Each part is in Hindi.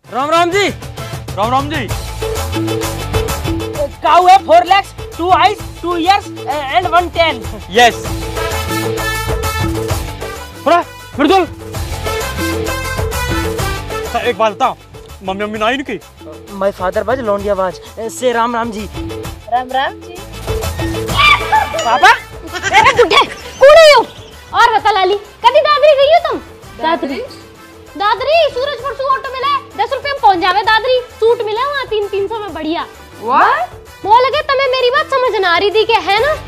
राम राम जी। राम राम जी। काऊ है 4 legs, 2 eyes, 2 ears and 1 tail. Yes. बिल्कुल। एक बात बता, मम्मी मम्मी ना इनकी। My father was लौंडिया बाज। से राम राम जी। राम राम जी। पापा अरे बुड्ढे कूड़े हो। और बता लाली कभी दादरी गई हो तुम? दादरी दादरी सूरज परसों ऑटो मिला है 10 रुपए में पहुंच जावे। दादरी सूट मिला वहाँ 300 में बढ़िया। व्हाट? वो लगे तुम्हें मेरी बात समझ ना आ रही थी कि है ना।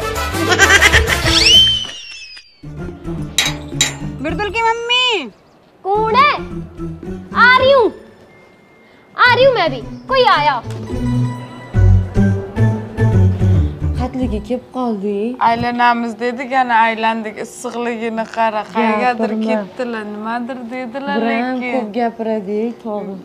बिरदुल की मम्मी कूड़े आ रही हूँ मैं भी। कोई आया Kep kaldı. ailenamiz dedik yani aylandık ısıqligini qara qaygadir ketdilar nimadir dedilar Buram lekin ko'p gapiradi tog'im.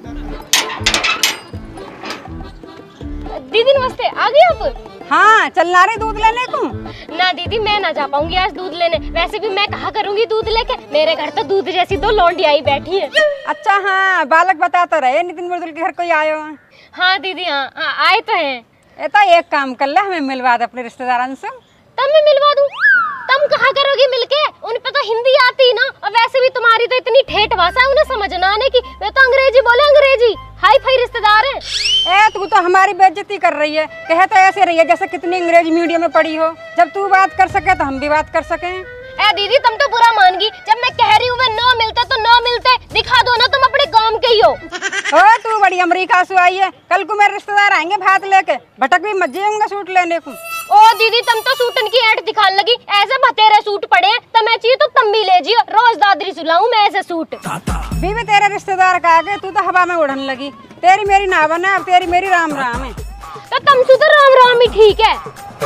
दीदी नमस्ते। आ गए आप? हाँ चलना रही दूध लेने को। ना दीदी मैं ना जा पाऊंगी आज दूध लेने। वैसे भी मैं कहाँ करूंगी दूध लेके, मेरे घर तो दूध जैसी 2 लौंडिया आई बैठी है। अच्छा हाँ बालक बता तो रहे नितिन बिरदुल के घर कोई आयो। हाँ दीदी हाँ आए तो हैं। ये तो एक काम कर ले हमें मिलवा दे अपने रिश्तेदारों से। तब मैं मिलवा दूं। तुम कहाँ करोगी मिलके? उन पे तो हिंदी आती ना, और वैसे भी तुम्हारी तो इतनी ठेठ भाषा है उन्हें समझ ना आने की। वे तो अंग्रेजी बोले अंग्रेजी। हाई फाई रिश्तेदार हैं। ए तू तो हमारी बेइज्जती कर रही है। कहे तो ऐसे रही है जैसे कितनी अंग्रेजी मीडियम में पढ़ी हो। जब तू बात कर सके तो हम भी बात कर सके। ए दीदी तुम तो बुरा मान गई। जब मैं कह रही हूँ वे न मिलते तो न मिलते। दिखा दो ना तुम अपने गांव के ही हो। तू बड़ी अमेरिका से आई है। कल को मेरे रिश्तेदार आएंगे भात लेके, भटक भी मत जाऊंगा सूट लेने को। ओ दीदी तुम तो सूटन की ऐड दिखाने लगी। ऐसे भतेरे सूट पड़े हैं, तुम्हें चाहिए तो तुम भी ले जियो। रोज दादरी सुलाऊं मैं ऐसे सूट। बीवी तेरे रिश्तेदार का आगे तू तो हवा में उड़न लगी। तेरी मेरी ना बना, अब तेरी मेरी राम राम है। तो तुम से तो राम राम ही ठीक है।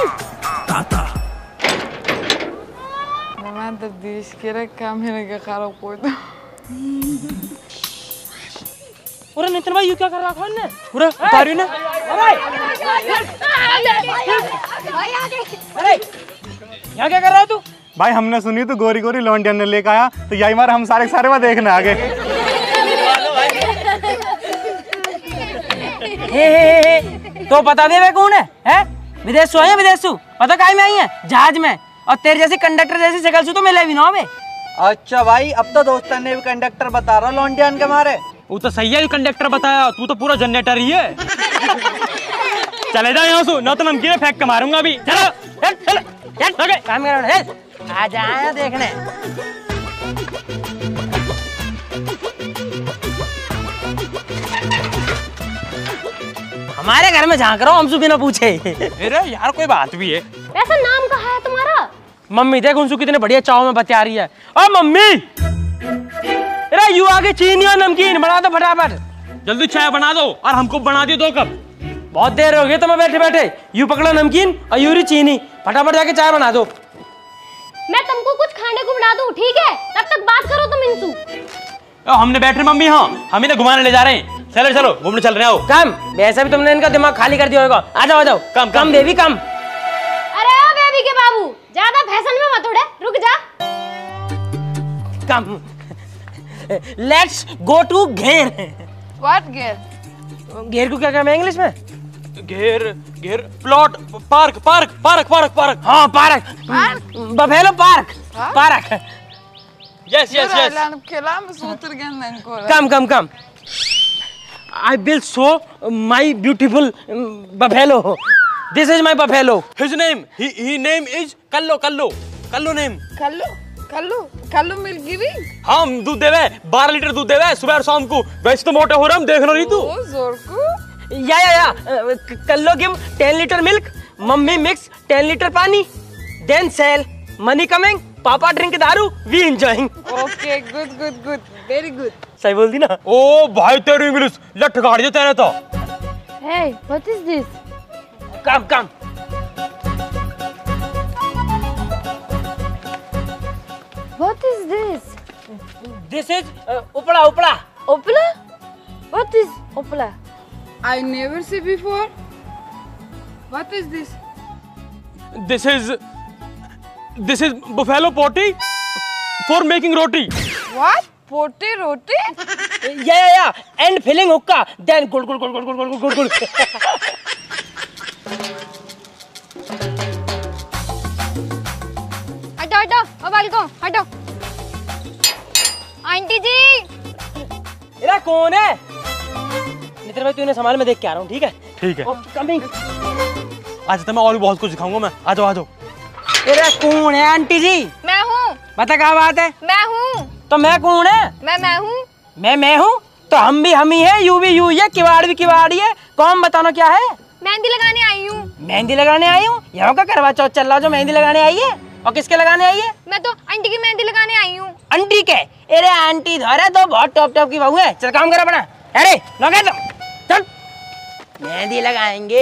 अरे नितिन भाई ये क्या कर रखा है? पूरा बता रही ना। अरे यहाँ क्या कर रहा है तू? भाई हमने सुनी तो गोरी गोरी लौंडिया ने लेकर आया तो यही मार हम सारे वह देखने आ गए। तो बता दे वे कौन है? विदेश से आए हैं, विदेश से। पता काहे में आई है? जहाज में। और तेरे जैसे कंडक्टर जैसी शक्ल से तो मिले भी ना। अच्छा भाई अब तो दोस्तों ने भी कंडक्टर बता रहा लौंडियान के मारे। वो तो सही है कंडक्टर बताया, तू तो पूरा जनरेटर ही है। चले जाओ यहाँ से, ना तो नमकीन फेंक के मारूंगा अभी। चलो चलो काम कर आ जाए देखने। हमारे घर में झांक रहा हूँ हमसे बिना पूछे। अरे यार कोई बात भी है। वैसा नाम कहाँ है तुम्हारा? मम्मी देख उनसे कितने बढ़िया चाव में बता रही है। ओ मम्मी अरे यू आगे चीनी और नमकीन बना दो फटाफट। जल्दी चाय बना दो और हमको बना दियो 2 कप। बहुत देर हो गई तुम्हें बैठे बैठे। यू पकड़ो नमकीन और यूरी चीनी, फटाफट जाके चाय बना दो। मैं तुमको कुछ खाने को बना दूं ठीक है? तब तक बात करो तुम इनसे। हमने बैठे मम्मी। हाँ हम इन्हें घुमाने ले जा रहे हैं। चलो चलो घूमने चल रहे हो। कम वैसे भी तुमने इनका दिमाग खाली कर दिया होगा। आ जाओ आ जाओ। Come come baby come. अरे ओ बेबी के बाबू ज्यादा फैशन में मत उड़े, रुक जा। कम। लेट्स गो टू घेर। व्हाट घेर? घेर को क्या कहते हैं इंग्लिश में? घेर घेर plot park park park park park. हाँ park. Buffalo park. Park. Yes yes yes. Come come come. I will show my beautiful buffalo. This is my buffalo. His name he name is Kallo Kallo Kallo name। Kallu मिल गिरी। हम दूध देवे 12 लीटर दूध देवे सुबह और शाम को। वैसे तो मोटे हो रहे हम, देख लो नहीं तू। या Kallo give 10 litre milk, mummy mix 10 litre पानी, then sell, money coming, papa drink दारू, we enjoying। Okay good good good very good. सही बोल दी ना? ओ भाई तेरी इंग्लिश लठ गाड़ दे तेरे तो। Hey, what is this? Come come. What is this? This is उपड़ा उपड़ा। Opla? What is opla? I never see before. What is this? This is buffalo potty for making roti। What? Potty roti? या एंड फिलिंग हुक्का देन गुड़ गुड़ गुड़ गुड़ गुड़ गुड़ गुड़ गुड़। हटो हटो ओ बालको हटो। आंटी जी मेरा कौन है? नितिन भाई तू इन्हें संभाल, मैं देख के आ रहा हूँ। ठीक है ठीक है। कमिंग। आज तो मैं और भी बहुत कुछ सिखाऊंगा मैं। आ जाओ आ जाओ। तेरा कौन है आंटी जी? मैं हूँ। बता क्या बात है? मैं हूँ। तो मैं कौन है? मैं हूँ। मैं हूँ तो हम ही है, यू भी यू है, किवाड़ भी किवाड़ी है। कौन बताना क्या है? मेहंदी लगाने आई हूँ। मेहंदी लगाने आई हूँ? यहाँ का करवा चौथ चल रहा जो मेहंदी लगाने आई है? और किसके लगाने आई है? मैं तो आंटी की मेहंदी लगाने आई हूँ। आंटी के? अरे आंटी धरे तो बहुत टॉप टॉप की बहू है। चल काम कर अपना। अरे लगा तो चल मेहंदी लगाएंगे।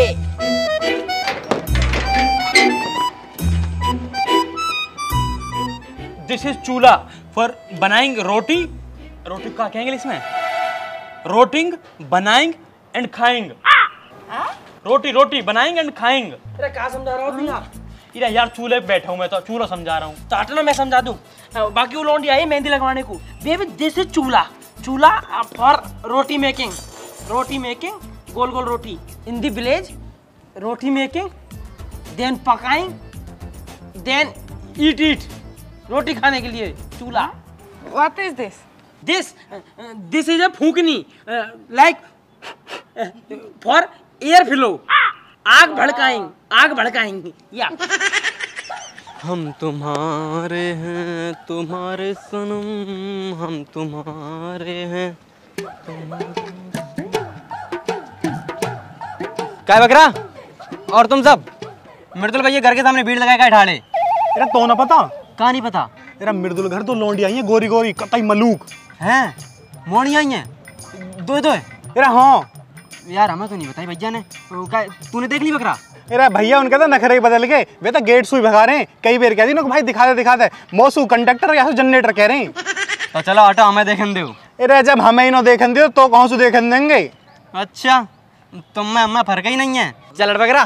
दिस इज चूल्हा फॉर बनाएंगे रोटी। रोटी क्या कहेंगे इसमें? रोटिंग बनाएंग एंड खाएंग। रोटी रोटी बनाएंगे एंड खाएंग। अरे क्या समझा रहा हूँ यार? इधर यार चूल्हे पे बैठा हूँ मैं तो चूल्हा समझा रहा हूँ। तो हटना मैं समझा दूँ। बाकी वो लौंडी आई मेहंदी लगवाने को। Baby this is chulha. Chulha for roti making. Roti making गोल गोल roti in the village. Roti making then पकाएं देन ईट रोटी खाने के लिए चूल्हा। What is this? This is a phukni like for air flow. आग भड़काएंगे या हम तुम्हारे हैं तुम्हारे सनम, हम तुम्हारे हैं। क्या बकरा? और तुम सब मृदुल भैया घर के सामने भीड़ लगाए का ठाड़े? तेरा तो ना पता? कहाँ नहीं पता? तेरा मृदुल घर तो लौंडी आई है गोरी गोरी कतई मलूक हैं? मोड़ी आई हैं? दो है? तेरा हाँ यार हमें तो नहीं बताई भैया ने। तूने देख ली बकरा? तेरा भैया उनके तो नखरे बदल गए। वे तो गेट सुई भगा रहे हैं। कई बार कह दी ना भाई दिखा दे मौसू कंडक्टर या जनरेटर कह रहे हैं। तो चलो हटो हमें देखन दो। अरे जब हमें ही ना देखन दो तो कौन से देखन देंगे? अच्छा तुम में हमें फर्क ही नहीं है। चल बकरा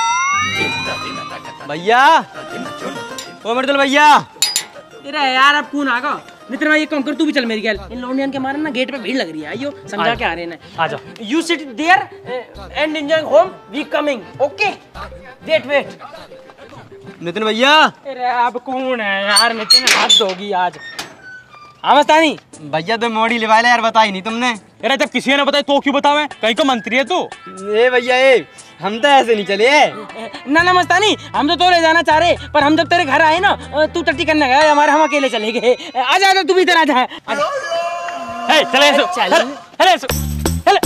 भैया ओ मृदुल भैया। अरे यार अब कौन आगा? नितिन भाई एक काम कर तू भी चल मेरी गैल। इन लौंडियन के मारे ना गेट पे भीड़ लग रही है। आइयो समझा के आ रहे हैं। आ जाओ। You sit there and enjoying home we coming okay wait. Nitin भैया। अरे अब कौन है यार? नितिन हाथ धोगी आज। हाँ मस्तानी भैया तो मोड़ी लिवा ले यार, बताई नहीं तुमने। अरे जब किसी ने बताया तो क्यों बतावे? कहीं को मंत्री है तू। ए भैया ए हम तो ऐसे नहीं चले। ना मस्तानी हम तो ले जाना चाह रहे, पर हम जब तेरे घर आए ना तू टट्टी करने गया हमारे, हम अकेले चले गए। आजा तू भी इधर आजा। हे चले ऐसो चले ऐसो चले।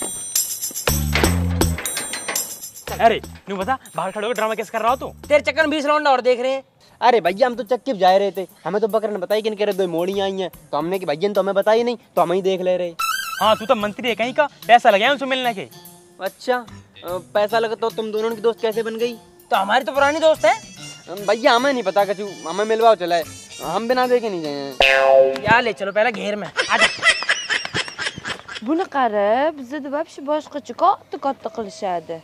अरे न्यू बता बाहर खड़े हो ड्रामा कैसे कर रहा हो तू? तेरे चक्कर में 20 लौंडा और देख रहे हैं। अरे भैया हम तो चक्की जा रहे थे, हमें तो बकर ने बताई कि इनके दो मोड़ी आई हैं, तो हमने कि भैया ने तो हमें बताई नहीं, तो हम ही देख ले रहे। हाँ तू तो मंत्री है कहीं का, पैसा लगाया उनसे मिलने के। अच्छा पैसा लगा तो तुम दोनों की दोस्त कैसे बन गई? तो हमारी तो पुरानी दोस्त है भैया, हमें नहीं पता कछु, हमें मिलवाओ चला है, हम बिना देखे नहीं जाए। यार ले चलो पहले घेर में आजा। Bunu qarab, bizda вообще boshqacha katta qilishadi.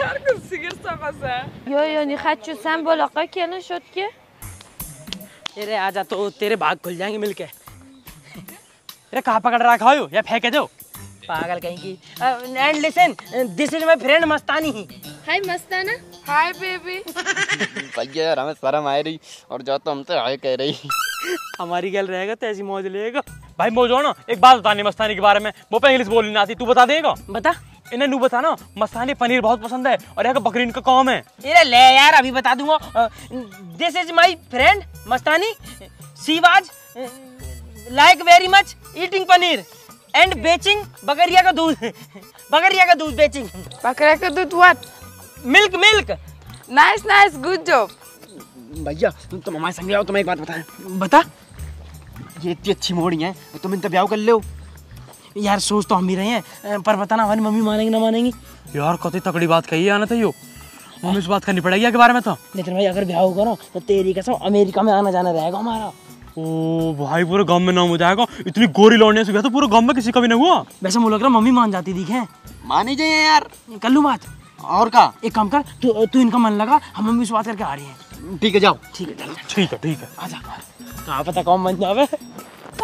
Yo, ni хочу sen bolaqa kelin shotga. अरे आजा तो तेरे भाग खुल जाएंगे मिलके। अरे कहाँ पकड़ रखा हो या फेंके दो? पागल कहीं की। And listen this is my friend Mastani. Hi Mastana. Hi baby। भैया यार हमें शर्म आ रही और जो तो हमसे हाय कह रही। हमारी गल रहेगा तो ऐसी मौज लेगा। भाई मौज हो ना, एक बात बतानी मस्तानी के बारे में, वो पे इंग्लिश बोलनी आती, तू बता देगा? बता। इन्हें नू बता ना, मस्तानी पनीर बहुत पसंद है और यहाँ का बकरीन का काम है। अरे ले यार अभी बता दूंगा। This is my friend Mastani, she was like very much eating paneer and बेचिंग बकरिया का दूध। बकरिया का दूध बेचिंग। बकरा का दूध what? Milk. Nice, good job। भैया तुम हमारे संग आओ, तुम्हें एक बात बताएं। बता। ये इतनी अच्छी मोड़ी है, तुम इनसे ब्याह कर लो। यार सोच तो हम भी रहे हैं, पर बताना हमारी मम्मी मानेंगे ना मानेंगी। यार कतई तकड़ी बात कही है आना था यो, मम्मी से बात करनी पड़ेगी के बारे में। तो लेकिन भाई अगर ब्याह होगा ना तो तेरी कसम अमेरिका में आना जाना रहेगा हमारा। ओ भाई पूरे गांव में नाम हो जाएगा, इतनी गोरी लौंडे से तो पूरे गांव में किसी का भी नहीं हुआ। वैसे मुझे लग रहा मम्मी मान जाती दिखे। मान ही जाइए यार, कर लूं बात। और का एक काम कर तू इनका मन लगा, हम मम्मी से बात करके आ रही हैं। ठीक है जाओ। ठीक है ठीक है आजा। कहाँ पता कौन बन जावे। कंटू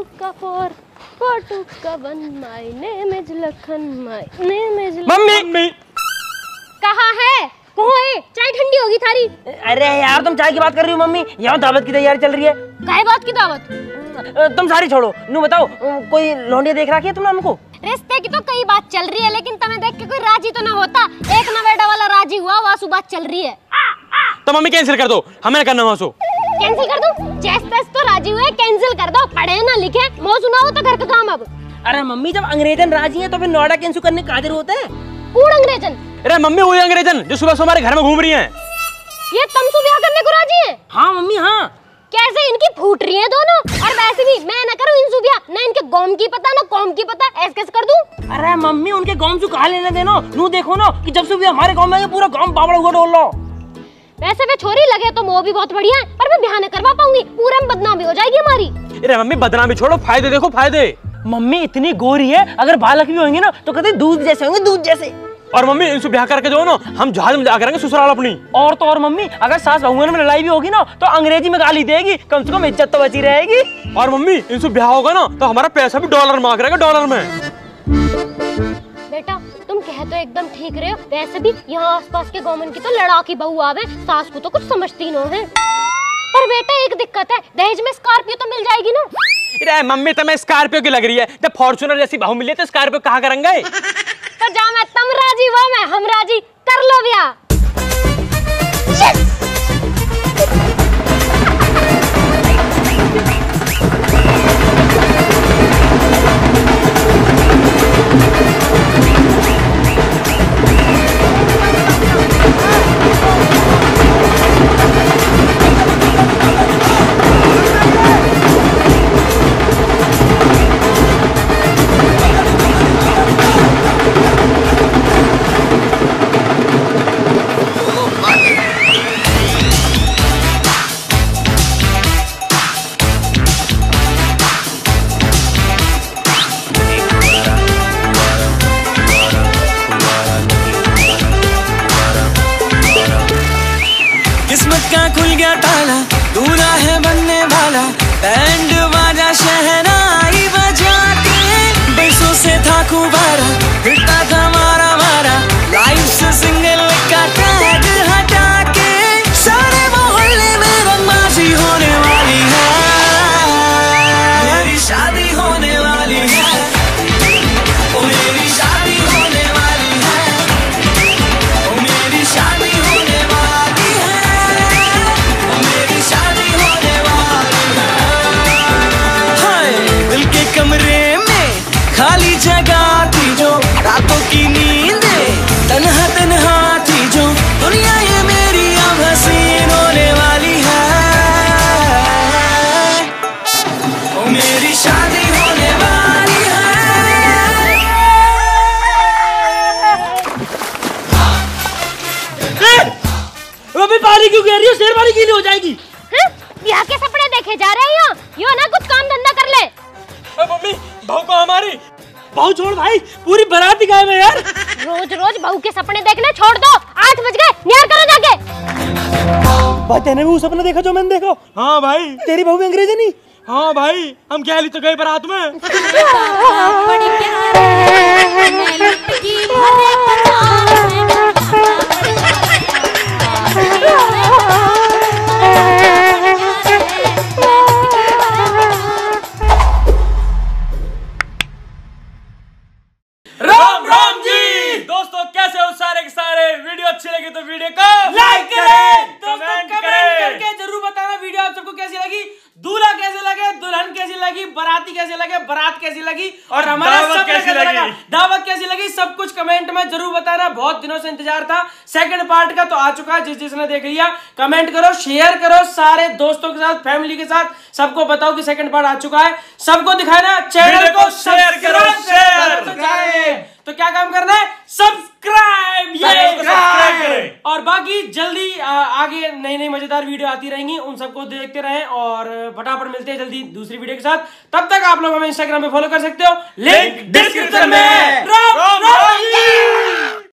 का 4 का 1 my name is Lakhan my name is मम्मी कहाँ है? चाय ठंडी होगी थारी। अरे यार तुम चाय की बात कर रही हो मम्मी, यहाँ दावत की तैयारी चल रही है। काहे बात की दावत? तुम सारी छोड़ो, नू बताओ कोई लौंडिया देख रखी है तुमने हमको? रिश्ते की तो कई बात चल रही है, लेकिन तुम्हें देख के कोई राजी तो ना होता। एक नवेड़ा वाला राजी हुआ, वासु बात चल रही है। तो मम्मी कैंसिल कर दो, हमें करना वासु। कैंसिल कर दूं? जैसे तो राजी हुए कैंसिल कर दो, पढ़े ना लिखे मो सुनाओ तो घर का काम। अब अरे मम्मी जब अंग्रेजन राजी है तो फिर नोएडा कैंसिल करने का कादिर होता है। कौन अंग्रेजन? अरे मम्मी वही अंग्रेजन जो सुबह हमारे घर में घूम रही हैं। ये तमसु ब्याह करने को राजी है? हाँ मम्मी हाँ। कैसे इनकी फूट रही है दोनों। और वैसे भी मैं ना करूँ इनसु ब्याह, ना इनके गौम की पता ना कौम की पता, ऐसे कैसे कर दूं? अरे मम्मी उनके गांव से कहा लेने देनो, नू देखो ना कि जब से भी हमारे गांव में ये पूरा गांव बावड़ा हुआ डोल लो। वैसे वे छोरी लगे तो वो भी बहुत बढ़िया है, पर मैं ब्याह न करवा पाऊंगी, पूरे में बदनामी हो जाएगी हमारी। अरे मम्मी बदनामी छोड़ो, फायदे देखो फायदे। मम्मी इतनी गोरी है, अगर बालक भी होंगे ना तो कहते दूध जैसे होंगे, दूध जैसे। और मम्मी इनसे ब्याह करके जो ना हम जहाज में जा करेंगे ससुराल अपनी। और तो और मम्मी अगर सास बहुओं में लड़ाई भी होगी ना तो अंग्रेजी में गाली देगी, कम से कम इज्जत तो बची रहेगी। और मम्मी इनसे ब्याह होगा ना तो हमारा पैसा भी डॉलर मांग रहेगा, डॉलर में। बेटा तुम कह तो एकदम ठीक रहे हो, वैसे भी यहाँ आसपास के गवर्नमेंट की तो लड़ाकी बहू आवे, सास को तो कुछ समझती न है। पर बेटा एक दिक्कत है, दहेज में स्कॉर्पियो तो मिल जाएगी ना? अरे मम्मी तुम्हें स्कॉर्पियो की लग रही है, जब फॉर्च्यूनर जैसी बहू मिले तो स्कॉर्पियो कहाँ करेंगे? तो जा मैं तुम राजी वो मैं हम राजी, कर लो ब्याह। खुल गया ताला, दूल्हा है बनने वाला, बैंड बाजा शहनाई बजा के, बेसों से था खुबारा, फिरता था मारा मारा, लाइफ से सिंगल का टैग हटा के, सारे मोहल्ले में रंगबाजी होने वाली है, मेरी शादी होने वाली है, ओ मेरी शादी होने वाली है, ओ मेरी शादी होने वाली है, शादी होने वाली है। हाय दिल के कमरे में खाली जगह थी जो, रातों की नींदे तन्हा तन्हा थी जो, दुनिया ये मेरी अब हसीन होने वाली है, ओ मेरी शादी होने वाली है। अभी पानी क्यों गिर रही है? शेरवानी गीली हो जाएगी। ब्याह के सपने देखे जा रहे हैं यो ना कुछ काम धंधा कर ले। मम्मी बहू को हमारी बहू छोड़ भाई, पूरी बारात ही गायब है यार। रोज रोज बहू के सपने देखने छोड़ दो, 8 बज गए, न्यार करो जाके। भाई तेने भी वो सपना देखा जो मैंने देखा? हाँ भाई। तेरी बहू भी अंग्रेजी नहीं? हाँ भाई, हम क्या तो गए बारात में। राम राम जी दोस्तों, कैसे हो सारे के सारे? वीडियो अच्छी लगी तो वीडियो को लाइक करें, कमेंट कमेंट करके जरूर बताना वीडियो आप सबको कैसी लगी, दूल्हा कैसे लगे, दुल्हन कैसी लगी, बाराती कैसे लगे, बारात कैसी लगी, और हमारा सब कैसी लगी, दावत कैसी लगी, सब कुछ कमेंट में जरूर बताना। बहुत दिनों से इंतजार था सेकंड पार्ट का, तो आ चुका है। जिसने देख लिया कमेंट करो, शेयर करो, सारे दोस्तों के साथ, फैमिली के साथ सबको बताओ कि सेकंड पार्ट आ चुका है। सबको दिखाना, चैनल को शेयर करो, तो क्या काम करना है? सब्सक्राइब करें। और बाकी जल्दी आगे नई नई मजेदार वीडियो आती रहेंगी, उन सबको देखते रहें और फटाफट मिलते हैं जल्दी दूसरी वीडियो के साथ। तब तक आप लोग हमें इंस्टाग्राम पे फॉलो कर सकते हो, लिंक डिस्क्रिप्शन में। राम राम।